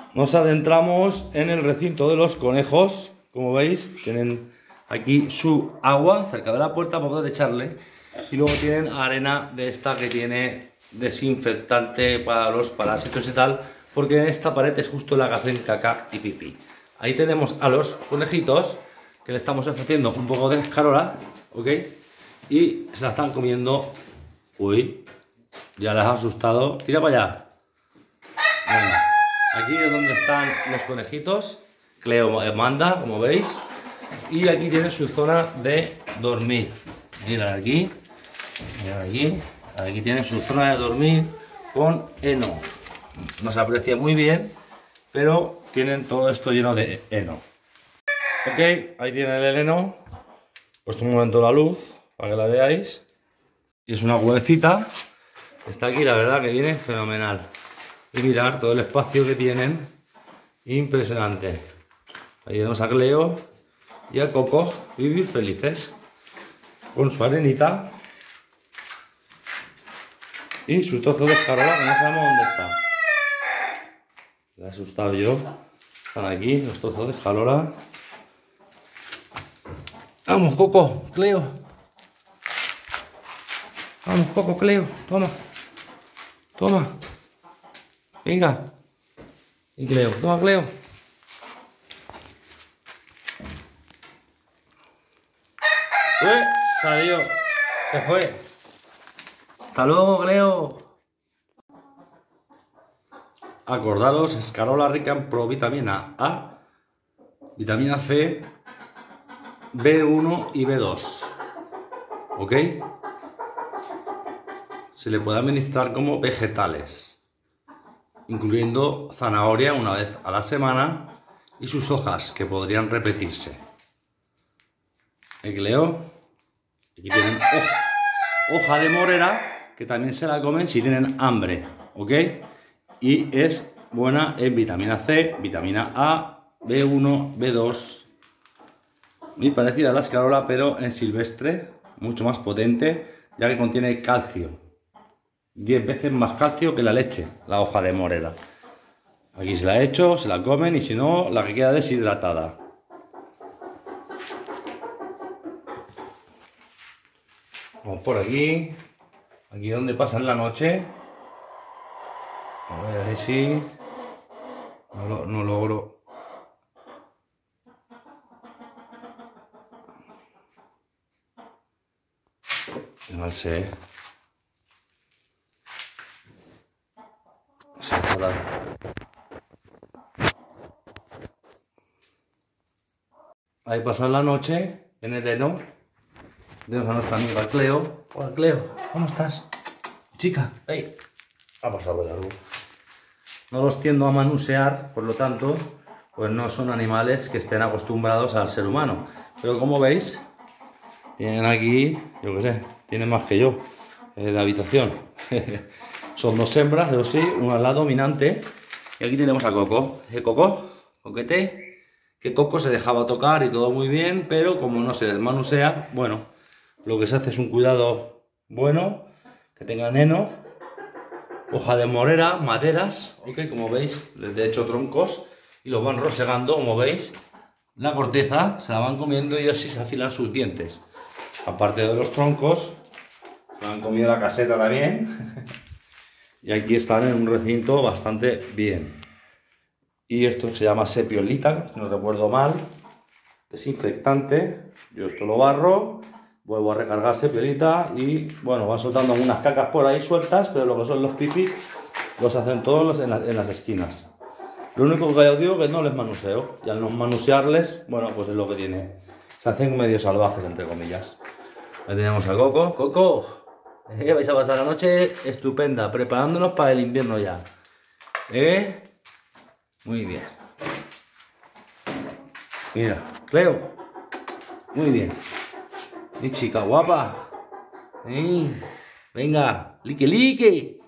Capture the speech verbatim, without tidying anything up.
nos adentramos en el recinto de los conejos. Como veis, tienen aquí su agua cerca de la puerta para poder echarle. Y luego tienen arena de esta que tiene desinfectante para los parásitos y tal, porque en esta pared es justo la que hacen caca y pipí. Ahí tenemos a los conejitos que le estamos ofreciendo un poco de escarola, ¿ok? Y se la están comiendo. Uy, ya les ha asustado. Tira para allá. Venga. Aquí es donde están los conejitos. Cleo manda, como veis. Y aquí tiene su zona de dormir. Mirad aquí. Mirad aquí. Aquí tiene su zona de dormir con heno. No se aprecia muy bien, pero tienen todo esto lleno de heno. Ok, ahí tiene el heno. He puesto un momento la luz para que la veáis. Y es una huevecita. Está aquí, la verdad que viene fenomenal. Y mirad todo el espacio que tienen. Impresionante. Ahí tenemos a Cleo y a Coco, vivir felices. Con su arenita. Y su trozo de escarola que no sabemos dónde está. Me he asustado yo. Están aquí los trozos de escarola. Vamos, Coco, Cleo. Vamos, Coco, Cleo. Toma. Toma. Venga. Y Cleo. Toma, Cleo. Uy, salió. Se fue. Hasta luego, Cleo. Acordaros, escarola rica en provitamina A, vitamina C, B uno y B dos. ¿Ok? Se le puede administrar como vegetales, incluyendo zanahoria una vez a la semana y sus hojas, que podrían repetirse. ¿Eh, Cleo? Aquí tienen hoja, hoja de morera, que también se la comen si tienen hambre. ¿Ok? Y es buena en vitamina C, vitamina A, B uno, B dos. Muy parecida a la escarola, pero en silvestre, mucho más potente, ya que contiene calcio. diez veces más calcio que la leche, la hoja de morera. Aquí se la he hecho, se la comen y si no, la que queda deshidratada. Vamos por aquí. Aquí donde pasan la noche. A ver si no, lo, no logro. No sé. Se va a dar. Ahí pasan la noche en el heno. Tenemos a nuestra amiga Cleo. Hola, Cleo, ¿cómo estás? Chica, hey. Ha pasado el árbol. No los tiendo a manusear, por lo tanto, pues no son animales que estén acostumbrados al ser humano. Pero como veis, tienen aquí, yo qué sé, tienen más que yo eh, de habitación. Son dos hembras, eso sí, una es la dominante. Y aquí tenemos a Coco. ¿Eh, Coco? Coquete. Que Coco se dejaba tocar y todo muy bien, pero como no se les manusea, bueno, lo que se hace es un cuidado bueno, que tengan heno. Hoja de morera, maderas, ok, como veis, les he hecho troncos y los van rosegando, como veis. La corteza se la van comiendo y así se afilan sus dientes. Aparte de los troncos, se han comido la caseta también. Y aquí están en un recinto bastante bien. Y esto se llama sepiolita, si no recuerdo mal. Desinfectante. Yo esto lo barro. Vuelvo a recargar sepiolita y bueno, van soltando algunas cacas por ahí sueltas, pero lo que son los pipis los hacen todos en, la, en las esquinas. Lo único que yo digo es que no les manuseo, y al no manusearles, bueno, pues es lo que tiene. Se hacen medio salvajes, entre comillas. Ahí tenemos a Coco. Coco, ¿eh? Vais a pasar la noche estupenda, preparándonos para el invierno ya. ¿Eh? Muy bien. Mira, Cleo. Muy bien. Mi chica guapa. ¿Eh? Venga, lique, lique.